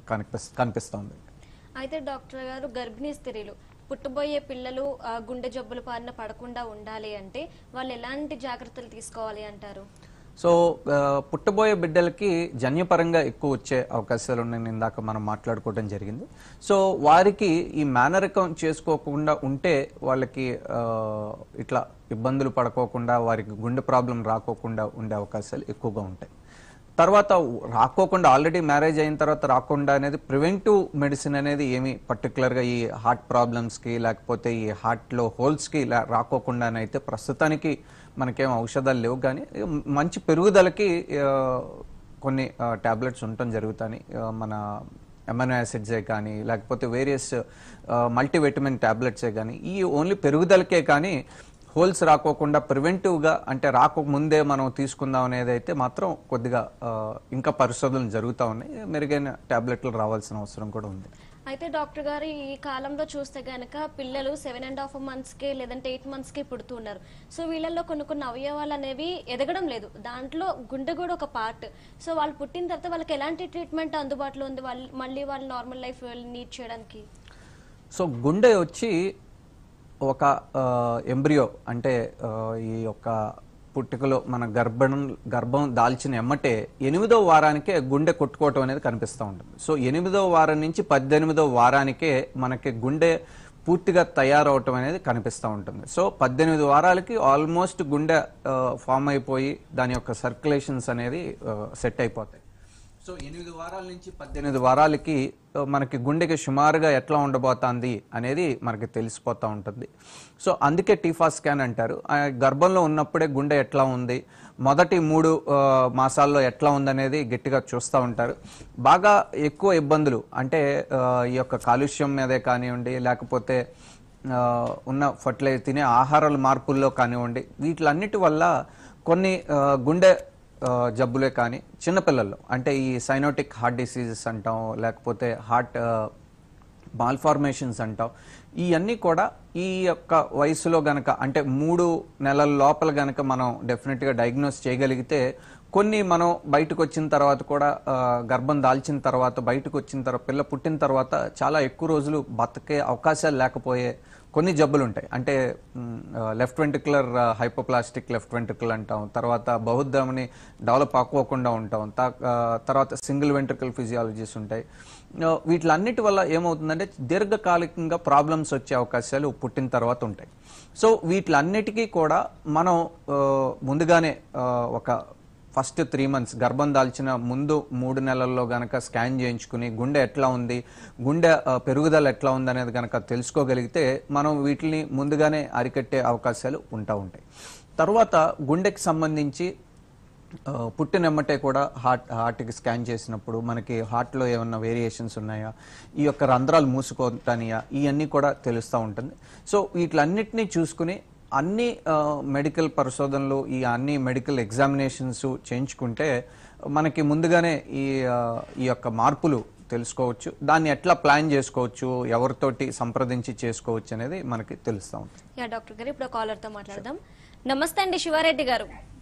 కనిపిస్తుంది. అయితే డాక్టర్ గారు, గర్భిణీ స్త్రీలు పుట్టబోయే పిల్లలు గుండె జబ్బుల బారిన పడకుండా ఉండాలి అంటే వాళ్ళు ఎలాంటి జాగ్రత్తలు తీసుకోవాలి అంటారు? సో పుట్టబోయే బిడ్డలకి జన్యపరంగా ఎక్కువ వచ్చే అవకాశాలు ఉన్నాయని ఇందాక మనం మాట్లాడుకోవడం జరిగింది. సో వారికి ఈ మేనరికం చేసుకోకుండా ఉంటే వాళ్ళకి ఇట్లా ఇబ్బందులు పడుకోకుండా, వారికి గుండె ప్రాబ్లం రాకోకుండా ఉండే అవకాశాలు ఎక్కువగా ఉంటాయి. తర్వాత రాకోకుండా, ఆల్రెడీ మ్యారేజ్ అయిన తర్వాత రాకుండా అనేది ప్రివెంటివ్ మెడిసిన్ అనేది ఏమి పర్టికులర్గా ఈ హార్ట్ ప్రాబ్లమ్స్కి లేకపోతే ఈ హార్ట్లో హోల్స్కి రాకోకుండానైతే ప్రస్తుతానికి మనకేం ఔషధాలు లేవు. కానీ మంచి పెరుగుదలకి కొన్ని టాబ్లెట్స్ ఉండటం జరుగుతాయి. మన అమైనో యాసిడ్సే కానీ లేకపోతే వేరియస్ మల్టీవిటమిన్ టాబ్లెట్సే కానీ ఈ ఓన్లీ పెరుగుదలకే కానీ హోల్స్ రాకోకుండా ప్రివెంటివ్గా అంటే రాకముందే మనం తీసుకుందాం అనేది అయితే మాత్రం కొద్దిగా ఇంకా పరిశోధనలు జరుగుతూ ఉన్నాయి. మెరుగైన టాబ్లెట్లు రావాల్సిన అవసరం కూడా ఉంది. అయితే డాక్టర్ గారు, ఈ కాలంలో చూస్తే గనక పిల్లలు 7.5 monthsకే లేదంటే 8 monthsకే పుడుతున్నారు. సో వీళ్ళల్లో కొన్ని అవయవాలు అనేవి ఎదగడం లేదు. దాంట్లో గుండె కూడా ఒక పార్ట్. సో వాళ్ళు పుట్టిన తర్వాత వాళ్ళకి ఎలాంటి ట్రీట్మెంట్ అందుబాటులో ఉంది మళ్ళీ వాళ్ళు నార్మల్ లైఫ్ లీడ్ చేయడానికి? సో గుండె వచ్చి ఒక ఎంబ్రియో అంటే ఈ యొక్క పుట్టుకలో మన గర్భం దాల్చిన ఎమ్మటే 8వ వారానికే గుండె కొట్టుకోవటం అనేది కనిపిస్తూ ఉంటుంది. సో 8వ వారం నుంచి 18వ వారానికే మనకి గుండె పూర్తిగా తయారవటం అనేది కనిపిస్తూ ఉంటుంది. సో 18 వారాలకి ఆల్మోస్ట్ గుండె ఫామ్ అయిపోయి దాని యొక్క సర్క్యులేషన్స్ అనేది సెట్ అయిపోతాయి. సో 8 వారాల నుంచి 18 వారాలకి మనకి గుండెకి సుమారుగా ఎట్లా ఉండబోతుంది అనేది మనకి తెలిసిపోతూ ఉంటుంది. సో అందుకే టీఫా స్కాన్ అంటారు. గర్భంలో ఉన్నప్పుడే గుండె ఎట్లా ఉంది, మొదటి 3 మాసాల్లో ఎట్లా ఉందనేది గట్టిగా చూస్తూ ఉంటారు. బాగా ఎక్కువ ఇబ్బందులు అంటే ఈ యొక్క కాలుష్యం మీదే కానివ్వండి, లేకపోతే ఉన్న ఫర్టిలైజర్ తినే ఆహారాల మార్పుల్లో కానివ్వండి, వీటిలన్నిటి వల్ల కొన్ని గుండె జబ్బులే కానీ చిన్నపిల్లల్లో అంటే ఈ సైనోటిక్ హార్ట్ డిసీజెస్ అంటాం, లేకపోతే హార్ట్ మాల్ఫార్మేషన్స్ అంటాం, ఇవన్నీ కూడా ఈ యొక్క వయసులో గనక అంటే 3 నెలల లోపల గనక మనం డెఫినెట్గా డయాగ్నోస్ చేయగలిగితే కొన్ని మనం బయటకు వచ్చిన తర్వాత కూడా గర్భం దాల్చిన తర్వాత బయటకు వచ్చిన తర్వాత పిల్ల పుట్టిన తర్వాత చాలా ఎక్కువ రోజులు బతికే అవకాశాలు లేకపోయే కొన్ని జబ్బులు ఉంటాయి. అంటే left ventricular hypoplastic left ventricle అంటాం, తర్వాత బహుద్ధమని డెవలప్ అవ్వకుండా ఉంటాం, తర్వాత సింగిల్ వెంట్రికల్ ఫిజియాలజీస్ ఉంటాయి. వీటిలన్నిటి వల్ల ఏమవుతుందంటే దీర్ఘకాలికంగా ప్రాబ్లమ్స్ వచ్చే అవకాశాలు పుట్టిన తర్వాత ఉంటాయి. సో వీటిలన్నిటికీ కూడా మనం ముందుగానే ఒక ఫస్ట్ 3 months గర్భం దాల్చిన ముందు 3 నెలల్లో గనక స్కాన్ చేయించుకుని గుండె ఎట్లా ఉంది, గుండె పెరుగుదల ఎట్లా ఉంది అనేది గనక తెలుసుకోగలిగితే మనం వీటిని ముందుగానే అరికట్టే అవకాశాలు ఉంటాయి. తర్వాత గుండెకి సంబంధించి పుట్టినెమ్మటే కూడా హార్ట్కి స్కాన్ చేసినప్పుడు మనకి హార్ట్లో ఏమన్నా వేరియేషన్స్ ఉన్నాయా, ఈ యొక్క రంధ్రాలు మూసుకోవటానియా, ఇవన్నీ కూడా తెలుస్తూ ఉంటుంది. సో వీటిలన్నిటినీ చూసుకుని అన్ని మెడికల్ పరిశోధనలు, ఈ అన్ని మెడికల్ ఎగ్జామినేషన్స్ చేయించుకుంటే మనకి ముందుగానే ఈ యొక్క మార్పులు తెలుసుకోవచ్చు. దాన్ని ఎట్లా ప్లాన్ చేసుకోవచ్చు, ఎవరితోటి సంప్రదించి చేసుకోవచ్చు అనేది మనకి తెలుస్తూ ఉంటుంది. డాక్టర్ గారు, ఇప్పుడు కాలర్తో మాట్లాడదాం. నమస్తే అండి శివారెడ్డి గారు.